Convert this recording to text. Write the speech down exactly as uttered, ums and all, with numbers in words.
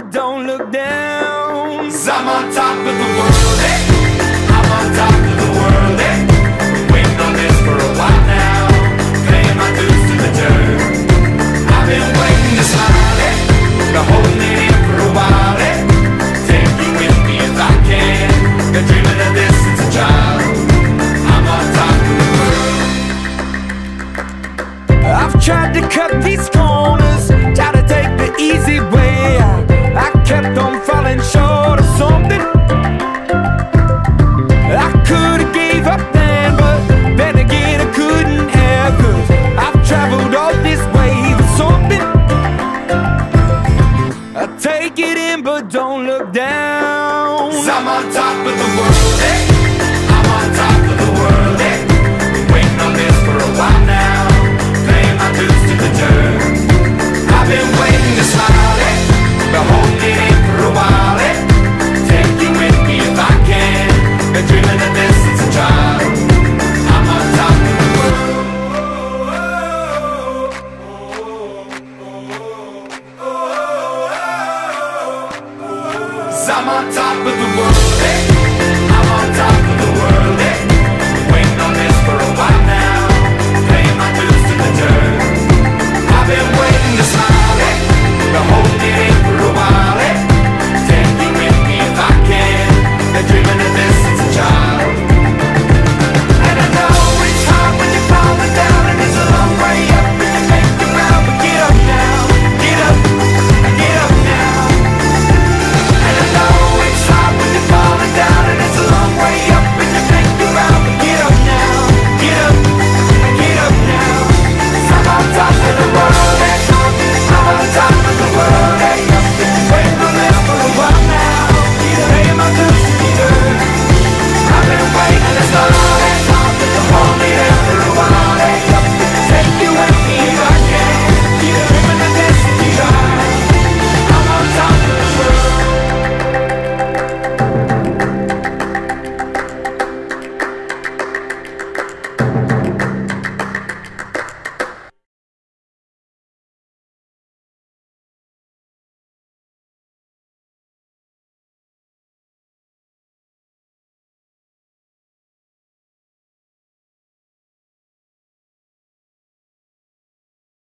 but don't look down. 'Cause I'm on top of the world, eh? I'm on top of the world, eh? Been waiting on this for a while now, paying my dues to the dirt. I've been waiting to smile, eh? Been holding it in for a while, eh? Take you with me if I can. Been dreaming of this since a child. I'm on top of the world. I've tried to cut these corners, tried to take the easy way out. I kept on falling short of something. I could've gave up then, but then again I couldn't have. 'Cause I've traveled all this way for something. I take it in but don't look down. 'Cause I'm on top of the world, eh? I'm on top of the world, eh? Been waiting on this for a while now, paying my dues to the dirt. I've been waiting to smile, eh? Been holding it in for a while, eh? Take you with me if I can. Been dreaming of this since a child. I'm on top of the world. 'Cause I'm on top of the world, eh?